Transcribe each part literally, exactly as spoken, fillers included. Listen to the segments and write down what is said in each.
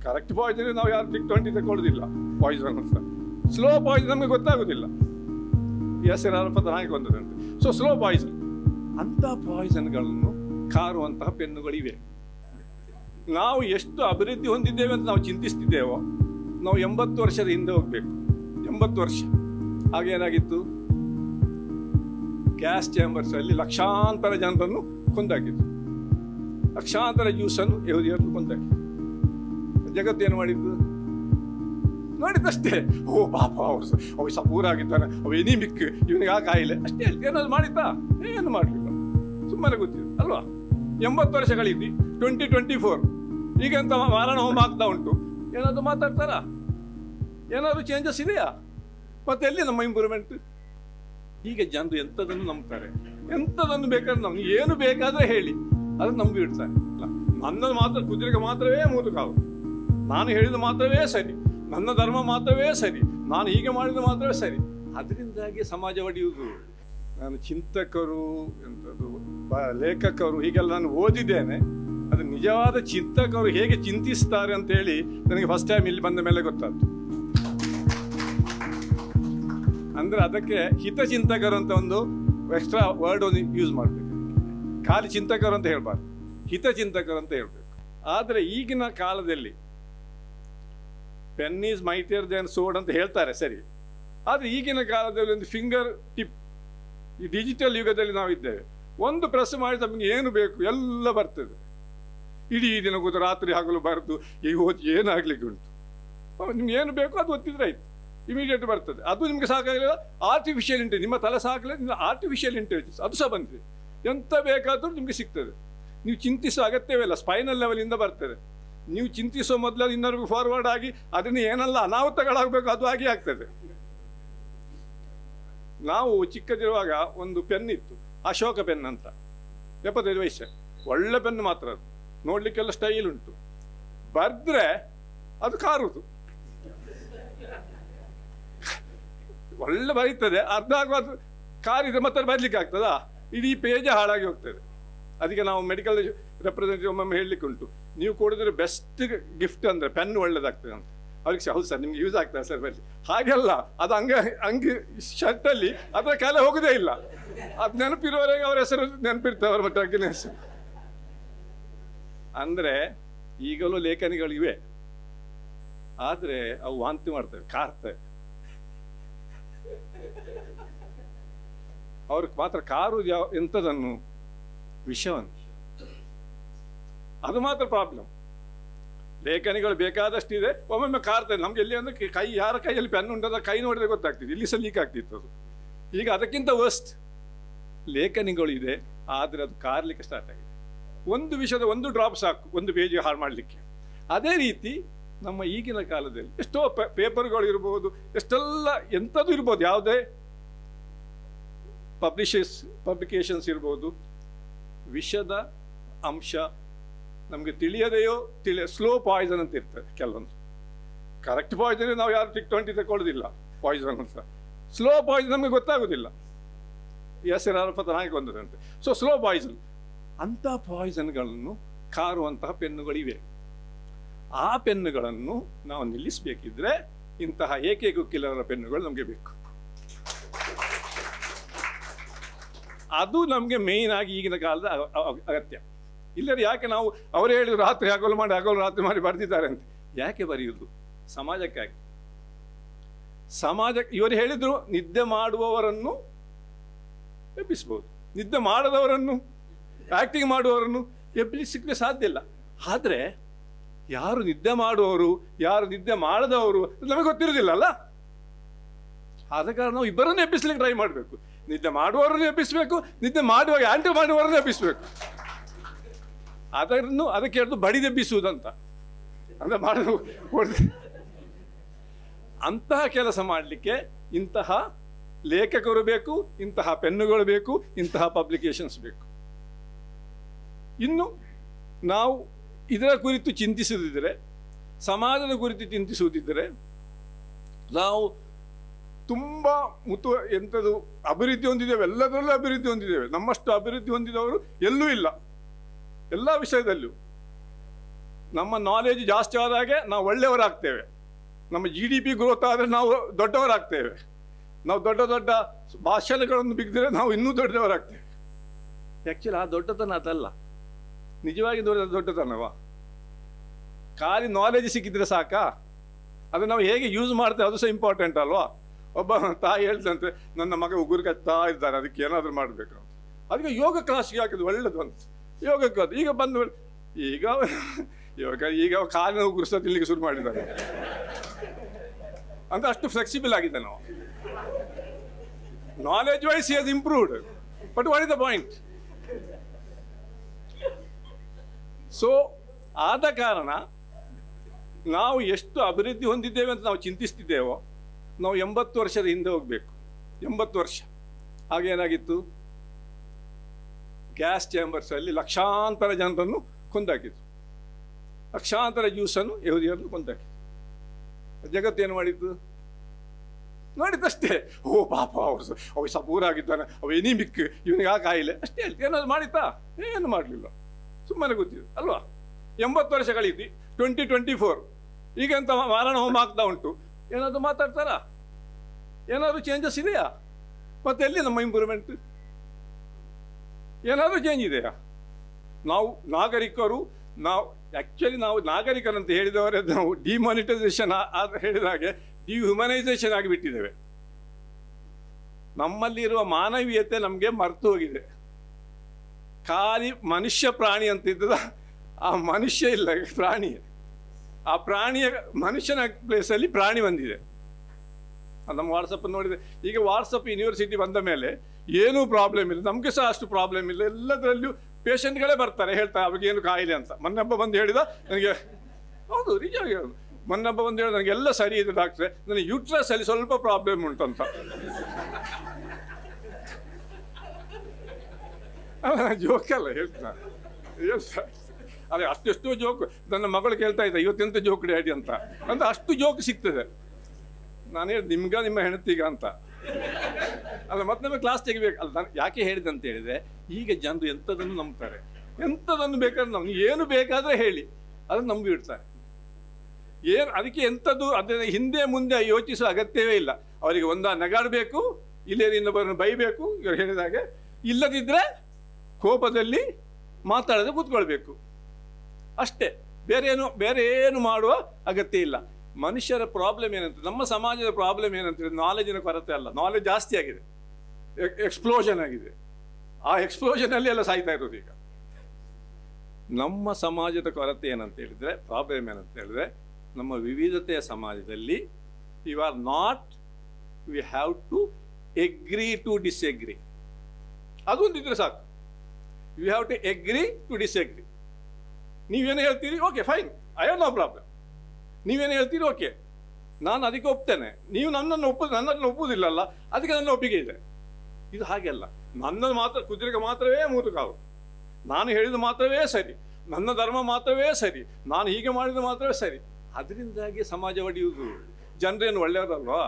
Correct poison ನಾವು ಯಾರು tick twenty ತಗೊಳ್ಳೋದಿಲ್ಲ ಪಾಯ್ಸನ್ ಅಂತ. ಸ್ಲೋ ಪಾಯ್ಸನ್ ನಮಗೆ ಗೊತ್ತಾಗೋದಿಲ್ಲ, ಹೆಸರು ಅಲ್ಪದ ಹಾಗೆ ಬಂದದಂತೆ. ಸೊ ಸ್ಲೋ ಪಾಯ್ಸನ್, ಅಂಥ ಪಾಯ್ಸನ್ಗಳನ್ನು ಕಾರುವಂತಹ ಪೆನ್ನುಗಳಿವೆ. ನಾವು ಎಷ್ಟು ಅಭಿವೃದ್ಧಿ ಹೊಂದಿದ್ದೇವೆ ಅಂತ ನಾವು ಚಿಂತಿಸ್ತಿದ್ದೇವೋ, ನಾವು ಎಂಬತ್ತು ವರ್ಷದ ಹಿಂದೆ ಹೋಗಬೇಕು. ಎಂಬತ್ತು ವರ್ಷ ಹಾಗೇನಾಗಿತ್ತು, ಗ್ಯಾಸ್ ಚೇಂಬರ್ಸಲ್ಲಿ ಲಕ್ಷಾಂತರ ಜನರನ್ನು ಕೊಂದಾಕಿತ್ತು, ಲಕ್ಷಾಂತರ ಜ್ಯೂಸನ್ನು ಯಹೂದಿಯರನ್ನು ಕೊಂದಾಕಿತ್ತು. ಜಗತ್ತೇನು ಮಾಡಿದ್ದು ನೋಡಿದ್ದಷ್ಟೇ. ಓ ಪಾಪ ಅವರು ಅವು ಸಪೂರಾಗಿದ್ದಾನೆ, ಅವು ಎನಿಮಿಕ್, ಇವನಿಗೆ ಆ ಕಾಯಿಲೆ ಅಷ್ಟೇ. ಏನಾದ್ರು ಮಾಡಿದ್ದ? ಏನು ಮಾಡಲಿಲ್ಲ, ಸುಮ್ಮನೆ ಗೊತ್ತಿದೆ ಅಲ್ವಾ. ಎಂಬತ್ತು ವರ್ಷಗಳಿದ್ದು ಟ್ವೆಂಟಿ ಟ್ವೆಂಟಿ ಫೋರ್ ಈಗ ಅಂತ ಮಾರಣ ಹೋಮ ಆಗ್ತಾ ಉಂಟು. ಏನಾದರೂ ಮಾತಾಡ್ತಾರಾ? ಏನಾದರೂ ಚೇಂಜಸ್ ಇದೆಯಾ? ಮತ್ತೆ ಎಲ್ಲಿ ನಮ್ಮ ಇಂಪ್ರೂವ್ಮೆಂಟ್? ಈಗ ಜನರು ಎಂಥದನ್ನು ನಂಬ್ತಾರೆ, ಎಂಥದನ್ನು ಬೇಕಾದ್ರೆ ನಮ್ಗೆ ಏನು ಬೇಕಾದ್ರೆ ಹೇಳಿ ಅದನ್ನು ನಂಬಿ ಇಡ್ತಾರೆ. ನನ್ನದು ಮಾತ್ರ ಕುದುರೆಗೆ ಮಾತ್ರವೇ ಮೂರು ಕಾವು, ನಾನು ಹೇಳಿದ ಮಾತ್ರವೇ ಸರಿ, ನನ್ನ ಧರ್ಮ ಮಾತ್ರವೇ ಸರಿ, ನಾನು ಹೀಗೆ ಮಾಡಿದ ಮಾತ್ರವೇ ಸರಿ. ಅದರಿಂದಾಗಿ ಸಮಾಜ ಒಡೆಯುವುದು. ನಾನು ಚಿಂತಕರು ಎಂಥದ್ದು ಲೇಖಕರು ಹೀಗೆಲ್ಲ ನಾನು ಓದಿದ್ದೇನೆ. ಅದು ನಿಜವಾದ ಚಿಂತಕರು ಹೇಗೆ ಚಿಂತಿಸ್ತಾರೆ ಅಂತ ಹೇಳಿ ನನಗೆ ಫಸ್ಟ್ ಟೈಮ್ ಇಲ್ಲಿ ಬಂದ ಮೇಲೆ ಗೊತ್ತಾಯ್ತು. ಅಂದ್ರೆ ಅದಕ್ಕೆ ಹಿತಚಿಂತಕರು ಅಂತ ಒಂದು ಎಕ್ಸ್ಟ್ರಾ ವರ್ಡ್ ಒಂದು ಯೂಸ್ ಮಾಡಬೇಕು. ಖಾಲಿ ಚಿಂತಕರು ಅಂತ ಹೇಳ್ಬಾರ್ದು, ಹಿತಚಿಂತಕರು ಅಂತ ಹೇಳ್ಬೇಕು. ಆದರೆ ಈಗಿನ ಕಾಲದಲ್ಲಿ pen is mightier than sword ಅಂತ ಹೇಳ್ತಾರೆ ಸರಿ, ಆದರೆ ಈಗಿನ ಕಾಲದಲ್ಲಿ ಒಂದು ಫಿಂಗರ್ ಟಿಪ್, ಈ ಡಿಜಿಟಲ್ ಯುಗದಲ್ಲಿ ನಾವಿದ್ದೇವೆ. ಒಂದು ಪ್ರೆಸ್ ಮಾಡಿ ನಮಗೆ ಏನು ಬೇಕು ಎಲ್ಲ ಬರ್ತದೆ. ಇಡೀ ದಿನ ಕೂತು ರಾತ್ರಿ ಹಗಲು ಬರೆದು ಈಗ ಓದಿ ಏನಾಗ್ಲಿಕ್ಕೆ ಉಂಟು, ನಿಮ್ಗೆ ಏನು ಬೇಕು ಅದು ಒತ್ತಿದ್ರೆ ಆಯ್ತು, ಇಮಿಡಿಯೇಟ್ ಬರ್ತದೆ. ಅದು ನಿಮಗೆ ಸಾಕಾಗಲಿಲ್ಲ, ಆರ್ಟಿಫಿಷಿಯಲ್ ಇಂಟೆಲಿಜೆನ್ಸ್, ನಿಮ್ಮ ತಲೆ ಸಾಕಲಿಲ್ಲ, ನಿಮ್ಮ ಆರ್ಟಿಫಿಷಿಯಲ್ ಇಂಟೆಲಿಜೆನ್ಸ್ ಅದು ಸಹ ಬಂದಿದೆ. ಎಂತ ಬೇಕಾದರೂ ನಿಮಗೆ ಸಿಗ್ತದೆ. ನೀವು ಚಿಂತಿಸೋ ಅಗತ್ಯವೇ ಇಲ್ಲ, ಸ್ಪೈನಲ್ ಲೆವೆಲಿಂದ ಬರ್ತದೆ. ನೀವು ಚಿಂತಿಸೋ ಮೊದಲು ಇನ್ನೊರ್ಗೂ ಫಾರ್ವರ್ಡ್ ಆಗಿ ಅದನ್ನು ಏನೆಲ್ಲ ಅನಾಹುತಗಳಾಗಬೇಕು ಅದು ಆಗಿ ಆಗ್ತದೆ. ನಾವು ಚಿಕ್ಕದಿರುವಾಗ ಒಂದು ಪೆನ್ ಇತ್ತು, ಅಶೋಕ ಪೆನ್ ಅಂತ, ಎಪ್ಪತ್ತೈದು ವಯಸ್ಸು, ಒಳ್ಳೆ ಪೆನ್ ಮಾತ್ರ, ಅದು ನೋಡ್ಲಿಕ್ಕೆಲ್ಲ ಸ್ಟೈಲ್ ಉಂಟು. ಬರ್ದ್ರೆ ಅದು ಕಾರುದು, ಒಳ್ಳೆ ಬರೀತದೆ, ಅರ್ಧ ಆಗುವ ಕಾರಿದ್ರೆ ಮತ್ತೆ ಬರಲಿಕ್ಕೆ ಆಗ್ತದಾ, ಇಡೀ ಪೇಜ್ ಹಾಳಾಗಿ ಹೋಗ್ತದೆ. ಅದಕ್ಕೆ ನಾವು ಮೆಡಿಕಲ್ ರೆಪ್ರೆಸೆಂಟೇಟಿವ್ ಒಮ್ಮೊಮ್ಮೆ ಹೇಳಲಿಕ್ಕೆ ಉಂಟು, ನೀವು ಕೊಡಿದ್ರೆ ಬೆಸ್ಟ್ ಗಿಫ್ಟ್ ಅಂದರೆ ಪೆನ್ ಒಳ್ಳೇದಾಗ್ತದೆ ಅಂತ. ಅವ್ರಿಗೆ ಹೌದು ಸರ್ ನಿಮ್ಗೆ ಯೂಸ್ ಆಗ್ತದೆ ಸರ್ ಬರಲಿ. ಹಾಗೆಲ್ಲ ಅದು ಹಂಗೆ ಅಂಗಿ ಶರ್ಟಲ್ಲಿ ಅದರ ಕಾಲ ಹೋಗೋದೇ ಇಲ್ಲ, ಅದು ನೆನಪಿರುವವರೆಗೆ ಅವ್ರ ಹೆಸರು ನೆನಪಿರ್ತವೆ, ಅವ್ರ ಮತ್ತೆ ಅಗ್ಗಿನ ಹೆಸರು. ಅಂದರೆ ಈಗಲೂ ಲೇಖನಿಗಳಿವೆ, ಆದರೆ ಅವು ವಾಂತಿ ಮಾಡ್ತವೆ, ಕಾರ್ತವೆ. ಅವ್ರಿಗೆ ಮಾತ್ರ ಕಾರು ಯಾವ ಎಂಥದನ್ನು ವಿಷವನ್ನು, ಅದು ಮಾತ್ರ ಪ್ರಾಬ್ಲಮ್. ಲೇಖನಿಗಳು ಬೇಕಾದಷ್ಟಿದೆ, ಒಮ್ಮೊಮ್ಮೆ ಕಾರ್ತದೆ. ನಮ್ಗೆ ಎಲ್ಲಿ ಅಂದರೆ ಕೈ, ಯಾರ ಕೈಯಲ್ಲಿ ಪೆನ್ ಉಂಟದ ಕೈ ನೋಡಿದ್ರೆ ಗೊತ್ತಾಗ್ತಿದೆ, ಇಲ್ಲಿ ಸಹ ಲೀಕ್ ಆಗ್ತಿತ್ತು ಅದು. ಈಗ ಅದಕ್ಕಿಂತ ವರ್ಸ್ಟ್ ಲೇಖನಿಗಳು ಇದೆ, ಆದರೆ ಅದು ಕಾರ್ಲಿಕ್ಕೆ ಸ್ಟಾರ್ಟ್ ಆಗಿದೆ. ಒಂದು ವಿಷಯದ ಒಂದು ಡ್ರಾಪ್ ಸಾಕು ಒಂದು ಪೇಜಿಗೆ ಹಾಳು ಮಾಡಲಿಕ್ಕೆ. ಅದೇ ರೀತಿ ನಮ್ಮ ಈಗಿನ ಕಾಲದಲ್ಲಿ ಎಷ್ಟೋ ಪೇಪರ್ಗಳು ಇರ್ಬೋದು, ಎಷ್ಟೆಲ್ಲ ಎಂಥದ್ದು ಇರ್ಬೋದು, ಯಾವುದೇ ಪಬ್ಲಿಷಸ್ ಪಬ್ಲಿಕೇಶನ್ಸ್ ಇರ್ಬೋದು, ವಿಷದ ಅಂಶ ನಮಗೆ ತಿಳಿಯದೆಯೋ ತಿಳಿಯ ಸ್ಲೋ ಪಾಯ್ಸನ್ ಅಂತ ಇರ್ತದೆ ಕೆಲವೊಂದು. ಕರೆಕ್ಟ್ ಪಾಯ್ಸನ್ ನಾವು ಯಾರು ಟಿಕ್ ಟ್ವೆಂಟಿ ತಗೊಳ್ಳೋದಿಲ್ಲ ಪಾಯ್ಸನ್ ಅಂತ. ಸ್ಲೋ ಪಾಯ್ಸನ್ ನಮಗೆ ಗೊತ್ತಾಗೋದಿಲ್ಲ, ಹೆಸರು ಅಲ್ಪದ ಹಾಗೆ ಬಂದದಂತೆ. ಸೊ ಸ್ಲೋ ಪಾಯ್ಸನ್, ಅಂಥ ಪಾಯ್ಸನ್ಗಳನ್ನು ಕಾರುವಂತಹ ಪೆನ್ನುಗಳಿವೆ. ಆ ಪೆನ್ನುಗಳನ್ನು ನಾವು ನಿಲ್ಲಿಸಬೇಕಿದ್ರೆ ಇಂತಹ ಏಕೈಕ ಕಿಲ್ಲರ ಪೆನ್ನುಗಳು ನಮಗೆ ಬೇಕು. ಅದು ನಮಗೆ ಮೇಯ್ನ್ ಆಗಿ ಈಗಿನ ಕಾಲದ ಅಗತ್ಯ. ಇಲ್ಲದ್ರೆ ಯಾಕೆ ನಾವು ಅವರೇ ಹೇಳಿದ್ರು ರಾತ್ರಿ ಹಗಲು ಮಾಡಿ ಹಗಲು ರಾತ್ರಿ ಮಾಡಿ ಬರೆದಿದ್ದಾರೆ ಅಂತ, ಯಾಕೆ ಬರೆಯುವುದು? ಸಮಾಜಕ್ಕಾಗಿ. ಸಮಾಜಕ್ಕೆ ಇವರು ಹೇಳಿದ್ರು ನಿದ್ದೆ ಮಾಡುವವರನ್ನು ಎಬ್ಬಿಸ್ಬೋದು, ನಿದ್ದೆ ಮಾಡದವರನ್ನು, ಆ್ಯಕ್ಟಿಂಗ್ ಮಾಡುವವರನ್ನು ಎಬ್ಬಿಸಲಿಕ್ಕೆ ಸಾಧ್ಯ ಇಲ್ಲ. ಆದರೆ ಯಾರು ನಿದ್ದೆ ಮಾಡುವವರು ಯಾರು ನಿದ್ದೆ ಮಾಡದವರು ನಮಗೆ ಗೊತ್ತಿರೋದಿಲ್ಲ ಅಲ್ಲ. ಆದ ಕಾರಣ ನಾವು ಇಬ್ಬರನ್ನು ಎಬ್ಬಿಸ್ಲಿಕ್ಕೆ ಟ್ರೈ ಮಾಡಬೇಕು. ನಿದ್ದೆ ಮಾಡುವವರನ್ನು ಎಬ್ಬಿಸಬೇಕು, ನಿದ್ದೆ ಮಾಡುವಾಗ ಆಂಟಿ ಮಾಡುವವರನ್ನು ಎಬ್ಬಿಸಬೇಕು. ಅದನ್ನು ಅದಕ್ಕೆ ಹೇಳಿದು ಬಡಿದೆಬ್ಬಿಸುವುದಂತ, ಅಂದರೆ ಮಾಡೋದು. ಅಂತಹ ಕೆಲಸ ಮಾಡಲಿಕ್ಕೆ ಇಂತಹ ಲೇಖಕರು ಬೇಕು, ಇಂತಹ ಪೆನ್ನುಗಳು ಬೇಕು, ಇಂತಹ ಪಬ್ಲಿಕೇಶನ್ಸ್ ಬೇಕು. ಇನ್ನು ನಾವು ಇದರ ಕುರಿತು ಚಿಂತಿಸುವುದಿದ್ದರೆ, ಸಮಾಜದ ಕುರಿತು ಚಿಂತಿಸುವುದಿದ್ದರೆ, ನಾವು ತುಂಬ ಮುತು ಎಂಥದ್ದು ಅಭಿವೃದ್ಧಿ ಹೊಂದಿದ್ದೇವೆ, ಎಲ್ಲದರಲ್ಲೂ ಅಭಿವೃದ್ಧಿ ಹೊಂದಿದ್ದೇವೆ. ನಮ್ಮಷ್ಟು ಅಭಿವೃದ್ಧಿ ಹೊಂದಿದವರು ಎಲ್ಲೂ ಇಲ್ಲ, ಎಲ್ಲ ವಿಷಯದಲ್ಲೂ. ನಮ್ಮ ನಾಲೆಜ್ ಜಾಸ್ತಿ ಆದಾಗೆ ನಾವು ಒಳ್ಳೆಯವರಾಗ್ತೇವೆ. ನಮ್ಮ ಜಿ ಡಿ ಪಿ ಗ್ರೋತ್ ಆದರೆ ನಾವು ದೊಡ್ಡವರಾಗ್ತೇವೆ. ನಾವು ದೊಡ್ಡ ದೊಡ್ಡ ಭಾಷಣಗಳನ್ನು ಬಿಗಿದ್ರೆ ನಾವು ಇನ್ನೂ ದೊಡ್ಡವರಾಗ್ತೇವೆ. ಆ್ಯಕ್ಚುಲಿ ಆ ದೊಡ್ಡತನ ಅದಲ್ಲ, ನಿಜವಾಗಿ ದೊಡ್ಡ ದೊಡ್ಡತನವಾ? ಖಾಲಿ ನಾಲೆಜ್ ಸಿಕ್ಕಿದ್ರೆ ಸಾಕಾ? ಅದು ನಾವು ಹೇಗೆ ಯೂಸ್ ಮಾಡ್ತೇವೆ ಅದು ಸಹ ಇಂಪಾರ್ಟೆಂಟ್ ಅಲ್ವಾ? ಒಬ್ಬ ತಾಯಿ ಹೇಳ್ತಂತೆ, ನನ್ನ ಮಗ ಉಗುರು ಕಚ್ತಾ ಇದ್ದಾನೆ, ಅದಕ್ಕೆ ಏನಾದರೂ ಮಾಡಬೇಕು. ಅದಕ್ಕೆ ಯೋಗ ಕ್ಲಾಸ್ಗೆ ಹಾಕಿದ್ದು ಒಳ್ಳೇದು ಅಂತ, ಯೋಗಕ್ಕೆ ಅದು. ಈಗ ಬಂದು ಈಗ ಯೋಗ ಈಗ ಕಾಲಿನ ಉಗುರು ಸಹ ತಿನ್ಲಿಕ್ಕೆ ಶುರು ಮಾಡಿದ್ದಾರೆ ಅಂತ, ಅಷ್ಟು ಫ್ಲೆಕ್ಸಿಬಲ್ ಆಗಿದೆ ನಾವು. Knowledge wise he has improved, but what is the point? So ಆದ ಕಾರಣ ನಾವು ಎಷ್ಟು ಅಭಿವೃದ್ಧಿ ಹೊಂದಿದ್ದೇವೆ ಅಂತ ನಾವು ಚಿಂತಿಸ್ತಿದ್ದೇವೋ, ನಾವು ಎಂಬತ್ತು ವರ್ಷದ ಹಿಂದೆ ಹೋಗಬೇಕು. ಎಂಬತ್ತು ವರ್ಷ ಆಗೇನಾಗಿತ್ತು? ಗ್ಯಾಸ್ ಚೇಂಬರ್ಸಲ್ಲಿ ಲಕ್ಷಾಂತರ ಜನರನ್ನು ಕೊಂದಾಕಿತ್ತು, ಲಕ್ಷಾಂತರ ಜ್ಯೂಸನ್ನು ಯಹೂದಿಯರನ್ನು ಕೊಂದಾಕಿತ್ತು. ಜಗತ್ತೇನು ಮಾಡಿತ್ತು? ನೋಡಿದ್ದಷ್ಟೇ. ಓ ಪಾಪ, ಅವರು ಅವ ಸಪೂರಾಗಿದ್ದಾನೆ, ಅವ ಎನಿಮಿಕ್, ಇವನಿಗೆ ಆ ಕಾಯಿಲೆ ಅಷ್ಟೇ ಹೇಳ್ತೀವಿ. ಏನಾದ್ರು ಮಾಡಿತ್ತಾ? ಏನು ಮಾಡಲಿಲ್ಲ, ಸುಮ್ಮನೆ ಗೊತ್ತಿದೆ ಅಲ್ವಾ? ಎಂಬತ್ತು ವರ್ಷ ಕಳೀತಿ, ಟ್ವೆಂಟಿ ಟ್ವೆಂಟಿ ಫೋರ್ ಈಗ ಎಂತ ಮಾರಣ ಹೋಮ ಆಗ್ತಾ ಉಂಟು. ಏನಾದರೂ ಮಾತಾಡ್ತಾರಾ? ಏನಾದರೂ ಚೇಂಜಸ್ ಇದೆಯಾ? ಮತ್ತೆ ಎಲ್ಲಿ ನಮ್ಮ ಇಂಪ್ರೂವ್ಮೆಂಟ್? ಏನಾದರೂ ಚೇಂಜ್ ಇದೆಯಾ? ನಾವು ನಾಗರಿಕರು, ನಾವು ಆ್ಯಕ್ಚುಲಿ ನಾವು ನಾಗರಿಕರಂತ ಹೇಳಿದವರೇ ನಾವು ಡಿಮಾನಿಟೈಸೇಷನ್ ಹೇಳಿದ ಹಾಗೆ ಡಿಹ್ಯುಮನೈಸೇಷನ್ ಆಗಿಬಿಟ್ಟಿದ್ದೇವೆ. ನಮ್ಮಲ್ಲಿರುವ ಮಾನವೀಯತೆ ನಮಗೆ ಮರೆತು ಹೋಗಿದೆ. ಖಾಲಿ ಮನುಷ್ಯ ಪ್ರಾಣಿ ಅಂತಿದ್ದದ, ಆ ಮನುಷ್ಯ ಇಲ್ಲ, ಪ್ರಾಣಿ. ಆ ಪ್ರಾಣಿಯ ಮನುಷ್ಯನ ಪ್ಲೇಸಲ್ಲಿ ಪ್ರಾಣಿ ಬಂದಿದೆ. ನಮ್ಮ ವಾಟ್ಸಪ್ ನೋಡಿದೆ. ಈಗ ವಾಟ್ಸಪ್ ಯೂನಿವರ್ಸಿಟಿ ಬಂದ ಮೇಲೆ ಏನೂ ಪ್ರಾಬ್ಲಮ್ ಇಲ್ಲ, ನಮಗೆ ಸಹ ಅಷ್ಟು ಪ್ರಾಬ್ಲಮ್ ಇಲ್ಲ. ಎಲ್ಲದರಲ್ಲೂ ಪೇಷಂಟ್ಗಳೇ ಬರ್ತಾರೆ, ಹೇಳ್ತಾರೆ ಅವಾಗೇನು ಕಾಯಿಲೆ ಅಂತ. ಮೊನ್ನೊಬ್ಬ ಬಂದು ಹೇಳಿದ ನನಗೆ, ಹೌದು ನಿಜವಾಗಿ ಹೇಳೋದು, ಮೊನ್ನೊಬ್ಬ ಬಂದು ಹೇಳಿದ ನನಗೆಲ್ಲ ಸರಿ ಇದೆ ಡಾಕ್ಟ್ರೆ, ನನಗೆ ಯೂಟ್ರಸ್ ಅಲ್ಲಿ ಸ್ವಲ್ಪ ಪ್ರಾಬ್ಲಮ್ ಉಂಟಂತ. ಜೋಕಲ್ಲ ಹೇಳ್ತಾನೆ, ಹೇಳ್ತಾ ಅದೇ ಅಷ್ಟೆಷ್ಟೋ ಜೋಕ್. ನನ್ನ ಮಗಳು ಕೇಳ್ತಾ ಇದ್ದ, ಇವತ್ತೆಂತ ಜೋಕ್ ಡ್ಯಾಡಿ ಅಂತ ಅಂತ, ಅಷ್ಟು ಜೋಕ್ ಸಿಗ್ತದೆ. ನಾನು ಹೇಳಿದೆ, ನಿಮ್ಗ ನಿಮ್ಮ ಹೆಣತಿಗ ಅಂತ ಅಲ್ಲ. ಮತ್ತೆ ನಮಗೆ ಕ್ಲಾಸ್ ತೆಗಿಬೇಕು ಅಲ್ಲ. ನಾನು ಯಾಕೆ ಹೇಳಿದೆ ಅಂತ ಹೇಳಿದ್ರೆ, ಈಗ ಜನರು ಎಂಥದನ್ನು ನಂಬ್ತಾರೆ, ಎಂಥದನ್ನು ಬೇಕಾದ್ರೆ ನಾವು ಏನು ಬೇಕಾದರೆ ಹೇಳಿ ಅದನ್ನು ನಂಬಿ ಬಿಡ್ತಾರೆ. ಏನು ಅದಕ್ಕೆ ಎಂಥದ್ದು ಅದನ್ನ ಹಿಂದೆ ಮುಂದೆ ಯೋಚಿಸುವ ಅಗತ್ಯವೇ ಇಲ್ಲ. ಅವರಿಗೆ ಒಂದ ನಗಾಡಬೇಕು, ಇಲ್ಲೇ ಇನ್ನೊಬ್ಬರನ್ನು ಬೈಬೇಕು, ಇವರು ಹೇಳಿದಾಗೆ. ಇಲ್ಲದಿದ್ದರೆ ಕೋಪದಲ್ಲಿ ಮಾತಾಡದೆ ಕೂತ್ಕೊಳ್ಬೇಕು ಅಷ್ಟೇ. ಬೇರೆ ಏನು ಬೇರೆ ಏನು ಮಾಡುವ ಅಗತ್ಯ ಇಲ್ಲ. ಮನುಷ್ಯರ ಪ್ರಾಬ್ಲಮ್ ಏನಂತ, ನಮ್ಮ ಸಮಾಜದ ಪ್ರಾಬ್ಲಮ್ ಏನಂತ ನಾಲೆಜಿನ ಕೊರತೆ ಅಲ್ಲ, ನಾಲೆಜ್ ಜಾಸ್ತಿ ಆಗಿದೆ, ಎಕ್ಸ್ಪ್ಲೋಷನ್ ಆಗಿದೆ. ಆ ಎಕ್ಸ್ಪ್ಲೋಷನಲ್ಲಿ ಎಲ್ಲ ಸಾಯ್ತಾ ಇರೋದು ಈಗ. ನಮ್ಮ ಸಮಾಜದ ಕೊರತೆ ಏನಂತ ಹೇಳಿದರೆ, ಪ್ರಾಬ್ಲಮ್ ಏನಂತ ಹೇಳಿದ್ರೆ, ನಮ್ಮ ವಿವಿಧತೆಯ ಸಮಾಜದಲ್ಲಿ you are not, we have to agree to disagree. ಅದೊಂದಿದ್ರೆ ಸಾಕು. You have to agree to disagree. ನೀವೇನು ಹೇಳ್ತೀರಿ, okay fine, I have no problem. ನೀವೇನು ಹೇಳ್ತೀರಿ, ಓಕೆ ನಾನು ಅದಕ್ಕೆ ಒಪ್ತೇನೆ. ನೀವು ನನ್ನನ್ನು ಒಪ್ಪು ನನ್ನನ್ನು ಒಪ್ಪುವುದಿಲ್ಲಲ್ಲ, ಅದಕ್ಕೆ ನನ್ನ ಒಪ್ಪಿಗೆ ಇದೆ. ಇದು ಹಾಗೆಲ್ಲ. ನನ್ನನ್ನು ಮಾತ್ರ, ಕುದುರೆಗೆ ಮಾತ್ರವೇ ಮೂರು ಕಾವು, ನಾನು ಹೇಳಿದ ಮಾತ್ರವೇ ಸರಿ, ನನ್ನ ಧರ್ಮ ಮಾತ್ರವೇ ಸರಿ, ನಾನು ಹೀಗೆ ಮಾಡಿದ ಮಾತ್ರವೇ ಸರಿ. ಅದರಿಂದಾಗಿ ಸಮಾಜ ಒಡೆಯುವುದು. ಜನರೇನು ಒಳ್ಳೆಯವರಲ್ವಾ?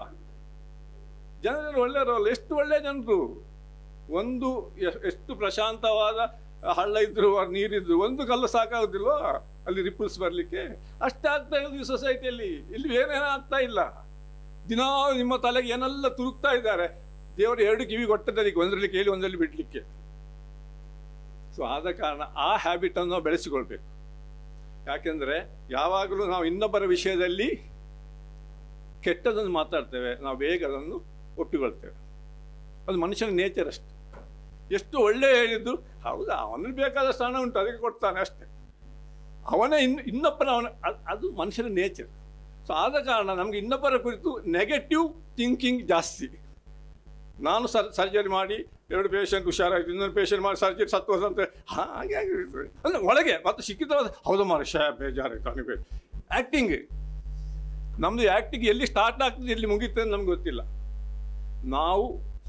ಜನರೇನು ಒಳ್ಳೆಯವರಲ್ಲ. ಎಷ್ಟು ಒಳ್ಳೆಯ ಜನರು. ಒಂದು ಎಷ್ಟು ಪ್ರಶಾಂತವಾದ ಹಳ್ಳ ಇದ್ರು, ನೀರಿದ್ರು, ಒಂದು ಕಲ್ಲು ಸಾಕಾಗೋದಿಲ್ವಾ ಅಲ್ಲಿ ರಿಪಲ್ಸ್ ಬರಲಿಕ್ಕೆ? ಅಷ್ಟೇ ಆಗ್ತಾ ಇರೋದು ಈ ಸೊಸೈಟಿಯಲ್ಲಿ. ಇಲ್ಲಿ ಏನೇನೋ ಆಗ್ತಾ ಇಲ್ಲ. ದಿನ ನಿಮ್ಮ ತಲೆಗೆ ಏನೆಲ್ಲ ತುರುಕ್ತಾ ಇದ್ದಾರೆ. ದೇವರು ಎರಡು ಕಿವಿ ಕೊಟ್ಟದಕ್ಕೆ, ಒಂದರಲ್ಲಿ ಕೇಳಿ ಒಂದರಲ್ಲಿ ಬಿಡಲಿಕ್ಕೆ. ಸೊ ಆದ ಕಾರಣ ಆ ಹ್ಯಾಬಿಟನ್ನು ನಾವು ಬೆಳೆಸಿಕೊಳ್ಬೇಕು. ಯಾಕೆಂದರೆ ಯಾವಾಗಲೂ ನಾವು ಇನ್ನೊಬ್ಬರ ವಿಷಯದಲ್ಲಿ ಕೆಟ್ಟದನ್ನು ಮಾತಾಡ್ತೇವೆ, ನಾವು ಬೇಗ ಅದನ್ನು ಒಪ್ಪಿಕೊಳ್ತೇವೆ. ಅದು ಮನುಷ್ಯನ ನೇಚರ್ ಅಷ್ಟೆ. ಎಷ್ಟು ಒಳ್ಳೆ ಹೇಳಿದ್ದು, ಹೌದಾ ಅವನಿಗೆ ಬೇಕಾದಷ್ಟು ಹಣ ಉಂಟು ಅದಕ್ಕೆ ಕೊಡ್ತಾನೆ ಅಷ್ಟೆ, ಅವನೇ ಇನ್ನು ಇನ್ನೊಬ್ಬರ ಅವನ, ಅದು ಮನುಷ್ಯನ ನೇಚರ್. ಸೊ ಆದ ಕಾರಣ ನಮಗೆ ಇನ್ನೊಬ್ಬರ ಕುರಿತು ನೆಗೆಟಿವ್ ಥಿಂಕಿಂಗ್ ಜಾಸ್ತಿ. ನಾನು ಸರ್ ಸರ್ಜರಿ ಮಾಡಿ ಎರಡು ಪೇಷಂಟ್ ಹುಷಾರಾಗಿ, ಇನ್ನೊಂದು ಪೇಷಂಟ್ ಮಾಡಿ ಸರ್ಜರಿ ಸತ್ತು ಹೋದಂತೆ ಹಾಗೆ ಆಗಿರ್ತದೆ. ಅಂದರೆ ಒಳಗೆ ಮತ್ತೆ ಶಿಕ್ಷಿತವಾದ, ಹೌದು ಮಾರ ಶೇ ಬೇಜಾರಾಯ್ತು ಅವನಿಗೆ. ಆ್ಯಕ್ಟಿಂಗ್, ನಮ್ಮದು ಆ್ಯಕ್ಟಿಂಗ್ ಎಲ್ಲಿ ಸ್ಟಾರ್ಟ್ ಆಗ್ತದೆ ಎಲ್ಲಿ ಮುಗೀತದೆ ಅಂತ ನಮ್ಗೆ ಗೊತ್ತಿಲ್ಲ. ನಾವು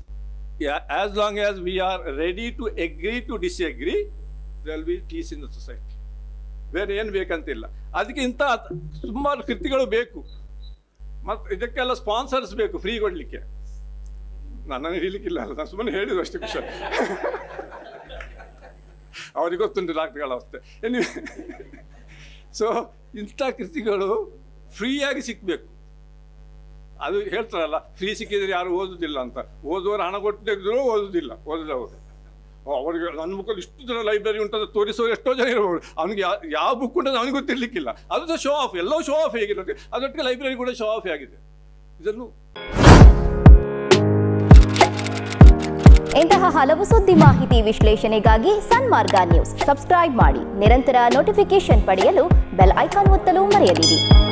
as long as we are ready to agree to disagree, there will be peace in the society. ಬೇರೆ ಏನು ಬೇಕಂತಿಲ್ಲ. ಅದಕ್ಕೆ ಇಂಥ ಸುಮಾರು ಕೃತಿಗಳು ಬೇಕು, ಮತ್ತು ಇದಕ್ಕೆಲ್ಲ ಸ್ಪಾನ್ಸರ್ಸ್ ಬೇಕು ಫ್ರೀ ಕೊಡಲಿಕ್ಕೆ. ನನ್ನನ್ನು ಹಿಡಿಲಿಕ್ಕಿಲ್ಲ ಅಲ್ಲ, ನಾನು ಸುಮ್ಮನೆ ಹೇಳಿದ್ರು ಅಷ್ಟೇ. ಖುಷಿ ಅವ್ರಿಗೆ ಗೊತ್ತುಂಟು ಡಾಕ್ಟರ್ಗಳ ಅವಸ್ಥೆ. ಸೊ ಇಂಥ ಕೃತಿಗಳು ಫ್ರೀಯಾಗಿ ಸಿಕ್ಕಬೇಕು. ಅದು ಹೇಳ್ತಾರಲ್ಲ, ಫ್ರೀ ಸಿಕ್ಕಿದ್ರೆ ಯಾರು ಓದೋದಿಲ್ಲ ಅಂತ. ಓದುವವರು ಹಣ ಕೊಟ್ಟು ತೆಗೆದ್ರು ಓದೋದಿಲ್ಲ, ಓದಿದವರು. ಅವರಿಗೆ ನನ್ನ ಮುಖದಲ್ಲಿ ಇಷ್ಟು ಜನ ಲೈಬ್ರರಿ ಉಂಟಂತ ತೋರಿಸೋರು ಎಷ್ಟೋ ಜನ ಇರಬಹುದು. ಅವನಿಗೆ ಯಾವ ಯಾವ ಬುಕ್ ಉಂಟಂತ ಅವನಿಗೆ ಗೊತ್ತಿರಲಿಕ್ಕಿಲ್ಲ. ಅದು ಸಹ ಶೋ ಆಫ್, ಎಲ್ಲವೂ ಶೋ ಆಫ್ ಹೇಗಿರುತ್ತೆ ಅದೊಟ್ಟಿಗೆ ಲೈಬ್ರರಿ ಕೂಡ ಶೋ ಆಫ್ ಆಗಿದೆ. ಇದನ್ನು ಇಂತಹ ಹಲವು ಸುದ್ದಿ ಮಾಹಿತಿ ವಿಶ್ಲೇಷಣೆಗಾಗಿ ಸನ್ಮಾರ್ಗ ನ್ಯೂಸ್ ಸಬ್ಸ್ಕ್ರೈಬ್ ಮಾಡಿ. ನಿರಂತರ ನೋಟಿಫಿಕೇಶನ್ ಪಡೆಯಲು ಬೆಲ್ ಐಕಾನ್ ಒತ್ತಲು ಮರೆಯದಿರಿ.